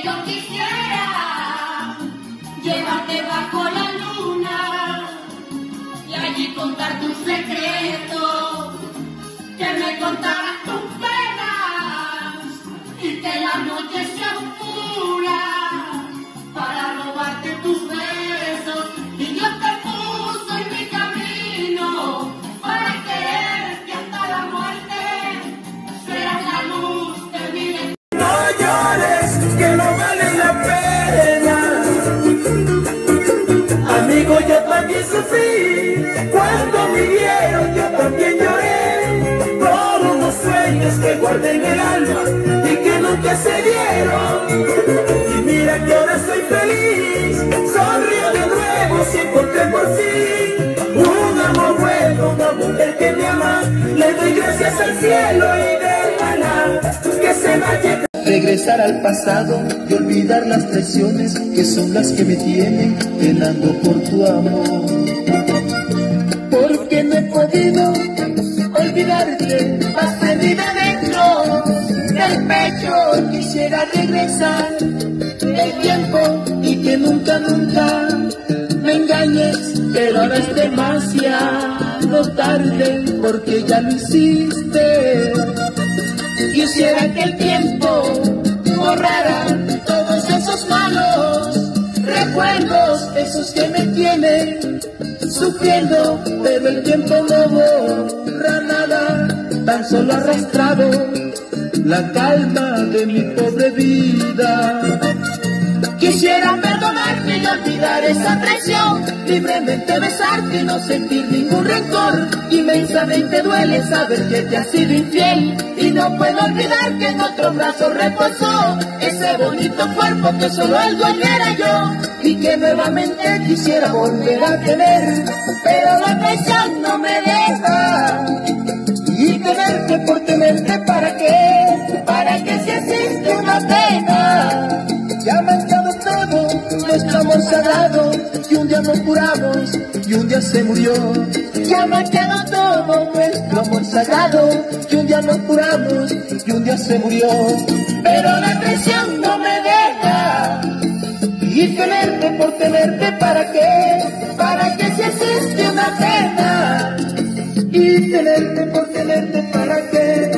yo quisiera llevarte bajo la luna y allí contar tus secretos, que me contaras tus penas y que la noche sea oscura para robarte tus besos. Y Dios te puso en mi camino para quererte hasta la muerte. Serás la luz de mi destino. No llores, que no vale la pena. Amigo, yo también sufrí cuando me dieron, yo también lloré por unos sueños que guardé en el alma y que nunca se dieron. Y mira que ahora soy feliz, sonrío de nuevo si encontré por fin un amor bueno, una mujer que me ama. Le doy gracias al cielo y del maná que se vaya. Regresar al pasado y olvidar las presiones que son las que me tienen penando por tu amor. Porque no he podido olvidarte, vas perdida dentro del pecho. Quisiera regresar el tiempo y que nunca, nunca me engañes, pero ahora es demasiado tarde porque ya lo hiciste. Quisiera que el tiempo borrara todos esos malos recuerdos, esos que me tienen sufriendo, pero el tiempo no borra nada, tan solo arrastrado la calma de mi pobre vida. Quisiera perdonarte y olvidar esa traición, libremente besarte y no sentir ningún rencor. Inmensamente duele saber que te has sido infiel y no puedo olvidar que en otro brazo reposó ese bonito cuerpo que solo el dueño era yo y que nuevamente quisiera volver a tener, pero la traición no me deja. Y tenerte por tenerte, ¿para qué? ¿Para qué si existe una pena? Ya ha manchado todo nuestro amor sagrado, y un día nos curamos y un día se murió. Ya ha manchado todo nuestro amor sagrado, y un día nos curamos y un día se murió. Pero la traición no me deja. Y tenerte por tenerte, ¿para qué? ¿Para qué si existe una pena? Y tenerte por tenerte, ¿para qué?